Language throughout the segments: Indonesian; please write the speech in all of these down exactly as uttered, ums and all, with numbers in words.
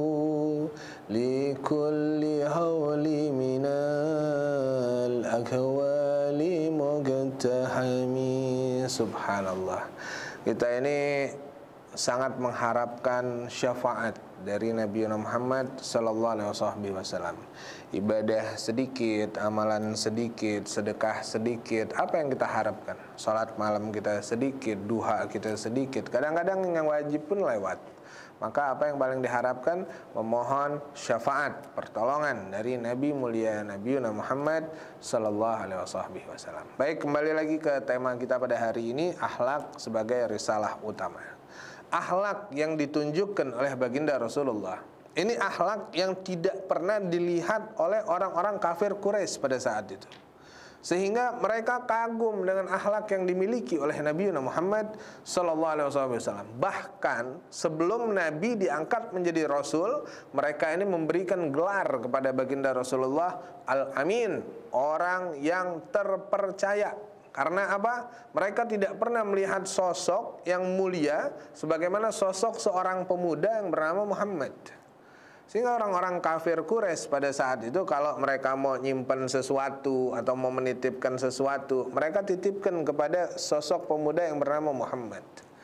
likulli hawli minal akwali muqtahami. Subhanallah. Kita ini sangat mengharapkan syafaat dari Nabi Muhammad sallallahu alaihi wasallam. Ibadah sedikit, amalan sedikit, sedekah sedikit, apa yang kita harapkan? Salat malam kita sedikit, duha kita sedikit, kadang-kadang yang wajib pun lewat. Maka apa yang paling diharapkan? Memohon syafaat, pertolongan dari Nabi mulia Nabi Muhammad sallallahu alaihi wasallam. Baik, kembali lagi ke tema kita pada hari ini, akhlak sebagai risalah utama. Akhlak yang ditunjukkan oleh baginda Rasulullah, ini akhlak yang tidak pernah dilihat oleh orang-orang kafir Quraisy pada saat itu, sehingga mereka kagum dengan akhlak yang dimiliki oleh Nabi Muhammad sallallahu alaihi wasallam. Bahkan sebelum Nabi diangkat menjadi Rasul, mereka ini memberikan gelar kepada baginda Rasulullah Al-Amin, orang yang terpercaya. Karena apa? Mereka tidak pernah melihat sosok yang mulia sebagaimana sosok seorang pemuda yang bernama Muhammad. Sehingga orang-orang kafir Quraisy pada saat itu kalau mereka mau nyimpen sesuatu atau mau menitipkan sesuatu, mereka titipkan kepada sosok pemuda yang bernama Muhammad.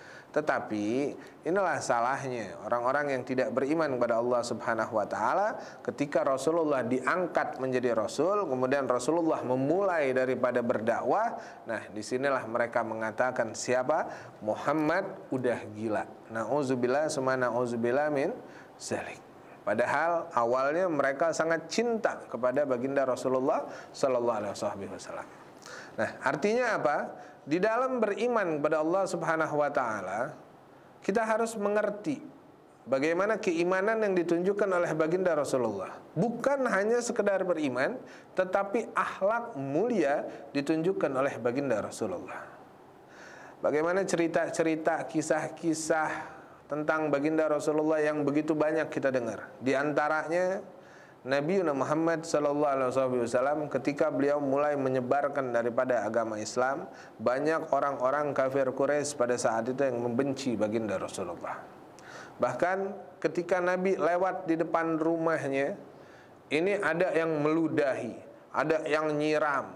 Tetapi inilah salahnya orang-orang yang tidak beriman kepada Allah Subhanahu wa taala. Ketika Rasulullah diangkat menjadi rasul, kemudian Rasulullah memulai daripada berdakwah, nah disinilah mereka mengatakan siapa? Muhammad udah gila. Nauzubillah summa nauzubillah min zalik. Padahal awalnya mereka sangat cinta kepada baginda Rasulullah sallallahu alaihi wasallam. Nah, artinya apa? Di dalam beriman kepada Allah Subhanahu wa taala, kita harus mengerti bagaimana keimanan yang ditunjukkan oleh baginda Rasulullah. Bukan hanya sekedar beriman, tetapi akhlak mulia ditunjukkan oleh baginda Rasulullah. Bagaimana cerita-cerita, kisah-kisah tentang baginda Rasulullah yang begitu banyak kita dengar. Di antaranya Nabi Muhammad sallallahu alaihi wasallam ketika beliau mulai menyebarkan daripada agama Islam, banyak orang-orang kafir Quraisy pada saat itu yang membenci baginda Rasulullah. Bahkan ketika Nabi lewat di depan rumahnya, ini ada yang meludahi, ada yang nyiram.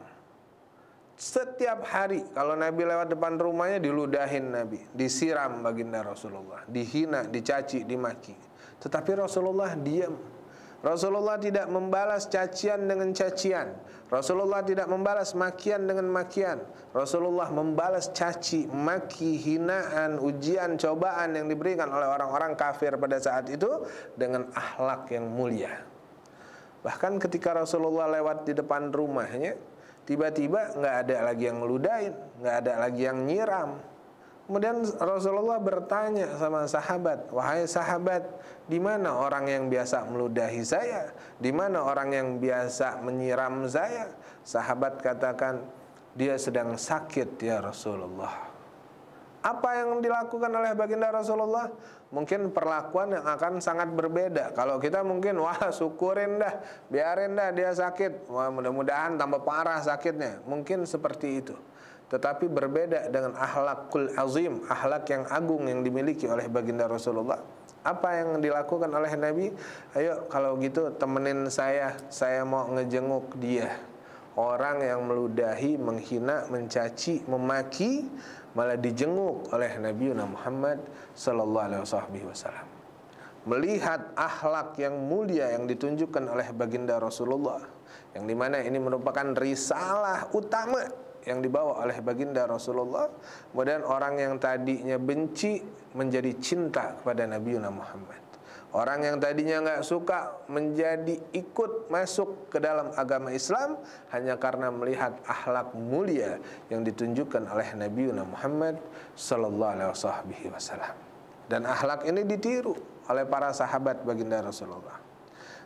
Setiap hari kalau Nabi lewat depan rumahnya diludahin Nabi, disiram baginda Rasulullah, dihina, dicaci, dimaki. Tetapi Rasulullah diam. Rasulullah tidak membalas cacian dengan cacian. Rasulullah tidak membalas makian dengan makian. Rasulullah membalas caci, maki, hinaan, ujian, cobaan yang diberikan oleh orang-orang kafir pada saat itu dengan akhlak yang mulia. Bahkan ketika Rasulullah lewat di depan rumahnya, tiba-tiba nggak ada lagi yang ngeludain, nggak ada lagi yang nyiram. Kemudian Rasulullah bertanya sama sahabat, wahai sahabat, di mana orang yang biasa meludahi saya? Di mana orang yang biasa menyiram saya? Sahabat katakan, dia sedang sakit ya Rasulullah. Apa yang dilakukan oleh baginda Rasulullah? Mungkin perlakuan yang akan sangat berbeda. Kalau kita mungkin, wah syukurin dah, biarin dah dia sakit. Wah, mudah-mudahan tambah parah sakitnya. Mungkin seperti itu. Tetapi berbeda dengan akhlakul azim, akhlak yang agung yang dimiliki oleh baginda Rasulullah. Apa yang dilakukan oleh Nabi? Ayo kalau gitu temenin saya, saya mau ngejenguk dia. Orang yang meludahi, menghina, mencaci, memaki, malah dijenguk oleh Nabi Muhammad sallallahu alaihi wasallam. Melihat akhlak yang mulia yang ditunjukkan oleh baginda Rasulullah, yang dimana ini merupakan risalah utama yang dibawa oleh baginda Rasulullah, kemudian orang yang tadinya benci menjadi cinta kepada Nabi Muhammad. Orang yang tadinya nggak suka menjadi ikut masuk ke dalam agama Islam hanya karena melihat akhlak mulia yang ditunjukkan oleh Nabi Muhammad sallallahu alaihi wasallam. Dan akhlak ini ditiru oleh para sahabat baginda Rasulullah.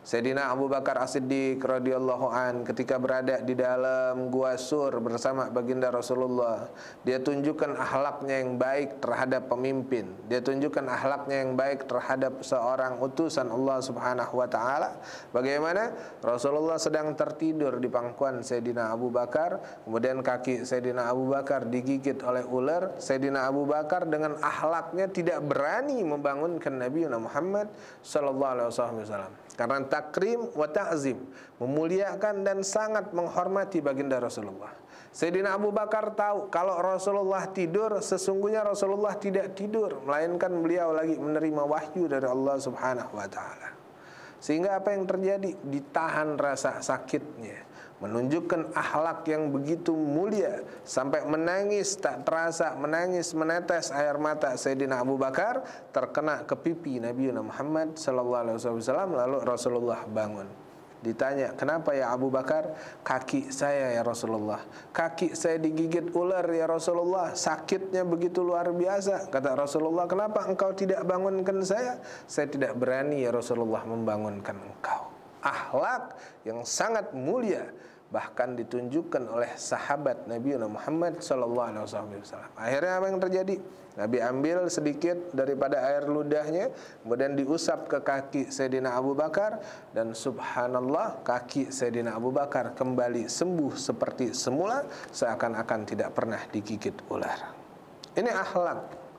Sayyidina Abu Bakar As-Siddiq radhiyallahu an ketika berada di dalam gua Sur bersama baginda Rasulullah, dia tunjukkan akhlaknya yang baik terhadap pemimpin, dia tunjukkan akhlaknya yang baik terhadap seorang utusan Allah Subhanahu wa taala. Bagaimana Rasulullah sedang tertidur di pangkuan Sayyidina Abu Bakar, kemudian kaki Sayyidina Abu Bakar digigit oleh ular. Sayyidina Abu Bakar dengan akhlaknya tidak berani membangunkan Nabi Muhammad sallallahu alaihi wasallam karena takrim wa ta'zim, memuliakan dan sangat menghormati baginda Rasulullah. Sayyidina Abu Bakar tahu kalau Rasulullah tidur, sesungguhnya Rasulullah tidak tidur, melainkan beliau lagi menerima wahyu dari Allah Subhanahu wa taala. Sehingga apa yang terjadi? Ditahan rasa sakitnya, menunjukkan akhlak yang begitu mulia sampai menangis tak terasa, menangis menetes air mata Sayyidina Abu Bakar terkena ke pipi Nabi Muhammad sallallahu alaihi wasallam. Lalu Rasulullah bangun. Ditanya, "Kenapa ya Abu Bakar?" "Kaki saya ya Rasulullah. Kaki saya digigit ular ya Rasulullah. Sakitnya begitu luar biasa." Kata Rasulullah, "Kenapa engkau tidak bangunkan saya?" "Saya tidak berani ya Rasulullah membangunkan engkau." Akhlak yang sangat mulia bahkan ditunjukkan oleh sahabat Nabi Muhammad sallallahu alaihi wasallam. Akhirnya apa yang terjadi? Nabi ambil sedikit daripada air ludahnya, kemudian diusap ke kaki Sayyidina Abu Bakar, dan subhanallah, kaki Sayyidina Abu Bakar kembali sembuh seperti semula, seakan-akan tidak pernah digigit ular. Ini akhlak,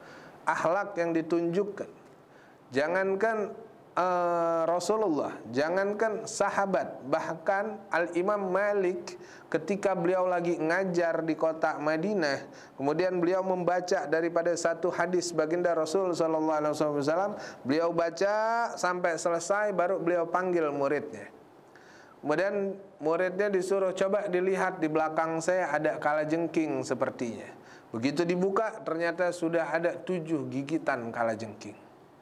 akhlak yang ditunjukkan. Jangankan Uh, Rasulullah, jangankan sahabat, bahkan Al-Imam Malik ketika beliau lagi ngajar di kota Madinah, kemudian beliau membaca daripada satu hadis baginda Rasul sallallahu alaihi wasallam, beliau baca sampai selesai baru beliau panggil muridnya. Kemudian muridnya disuruh, "Coba dilihat di belakang saya ada kalajengking sepertinya." Begitu dibuka ternyata sudah ada tujuh gigitan kalajengking.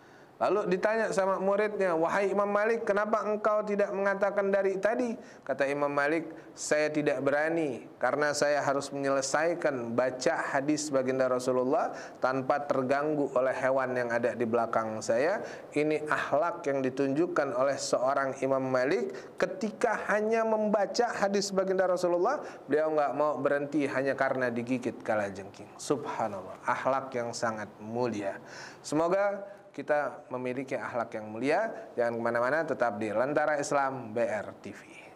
Lalu ditanya sama muridnya, "Wahai Imam Malik, kenapa engkau tidak mengatakan dari tadi?" Kata Imam Malik, "Saya tidak berani karena saya harus menyelesaikan baca hadis baginda Rasulullah tanpa terganggu oleh hewan yang ada di belakang saya." Ini akhlak yang ditunjukkan oleh seorang Imam Malik ketika hanya membaca hadis baginda Rasulullah, beliau nggak mau berhenti hanya karena digigit kalajengking. Subhanallah, akhlak yang sangat mulia. Semoga kita memiliki akhlak yang mulia. Jangan kemana-mana, tetap di Lentera Islam B R T V.